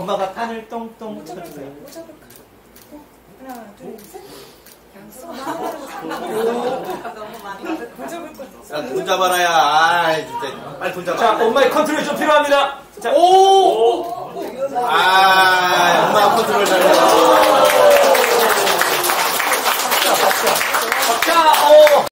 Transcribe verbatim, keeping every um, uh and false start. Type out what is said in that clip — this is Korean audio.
엄마가 칸을 똥똥 뭐 잡을까? 쳐주세요. 뭐 잡을까? 어, 하나, 둘, 셋. 양손. 너무 많이 뭐 잡을 거야? 야, 돈 잡아라야. 아이, 진짜. 빨리 돈 잡아. 자, 엄마의 컨트롤이 좀 필요합니다. 자, 오! 오! 아, 엄마 컨트롤 잘해. 자, 어.